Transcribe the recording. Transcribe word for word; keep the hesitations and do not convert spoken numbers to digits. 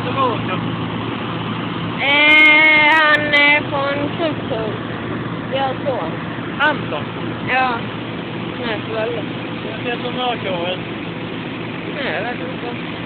som åker? Eh, han är från Kultur. Jag son. Anton? Ja. Nej, förlåt. Jag ser så mörk ut. Nej, jag vet inte.